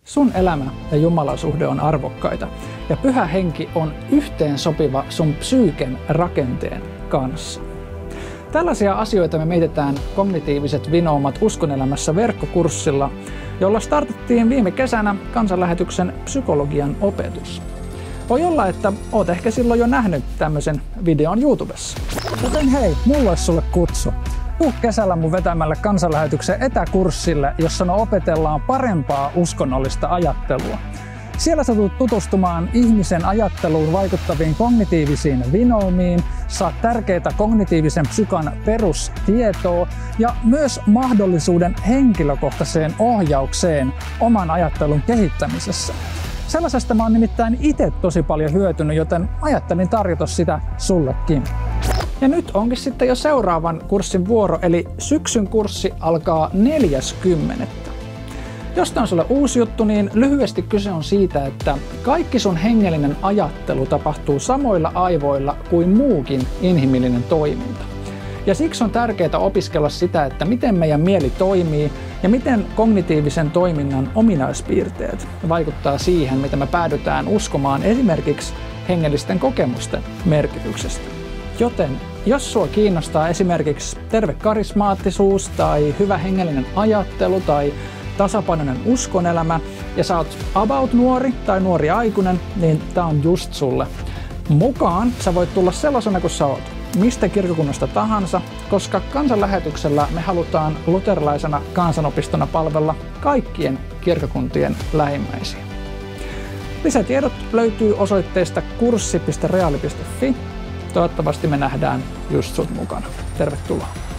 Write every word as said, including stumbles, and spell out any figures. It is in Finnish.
Sun elämä ja Jumalan suhde on arvokkaita ja Pyhä Henki on yhteen sopiva sun psyyken rakenteen kanssa. Tällaisia asioita me mietitään Kognitiiviset vinoumat uskonelämässä verkkokurssilla, jolla startattiin viime kesänä kansanlähetyksen psykologian opetus. Voi olla, että oot ehkä silloin jo nähnyt tämmöisen videon YouTubessa. Joten hei, mulla olisi sulle kutsu. Tuu kesällä mun vetämälle kansanlähetyksen etäkurssille, jossa me opetellaan parempaa uskonnollista ajattelua. Siellä sä tulet tutustumaan ihmisen ajatteluun vaikuttaviin kognitiivisiin vinoumiin, saat tärkeitä kognitiivisen psykan perustietoa ja myös mahdollisuuden henkilökohtaiseen ohjaukseen oman ajattelun kehittämisessä. Sellaisesta mä oon nimittäin itse tosi paljon hyötynyt, joten ajattelin tarjota sitä sullekin. Ja nyt onkin sitten jo seuraavan kurssin vuoro, eli syksyn kurssi alkaa neljäs kymmenettä. Jos tämä on sulle uusi juttu, niin lyhyesti kyse on siitä, että kaikki sun hengellinen ajattelu tapahtuu samoilla aivoilla kuin muukin inhimillinen toiminta. Ja siksi on tärkeää opiskella sitä, että miten meidän mieli toimii ja miten kognitiivisen toiminnan ominaispiirteet vaikuttaa siihen, mitä me päädytään uskomaan esimerkiksi hengellisten kokemusten merkityksestä. Joten jos sua kiinnostaa esimerkiksi terve karismaattisuus tai hyvä hengellinen ajattelu tai tasapainoinen uskonelämä ja sä oot about nuori tai nuori aikuinen, niin tää on just sulle. Mukaan sä voit tulla sellaisena kuin sä oot, mistä kirkokunnasta tahansa, koska kansanlähetyksellä me halutaan luterilaisena kansanopistona palvella kaikkien kirkokuntien lähimmäisiä. Lisätiedot löytyy osoitteesta kurssi piste reaali piste fi. Toivottavasti me nähdään just sut mukana. Tervetuloa!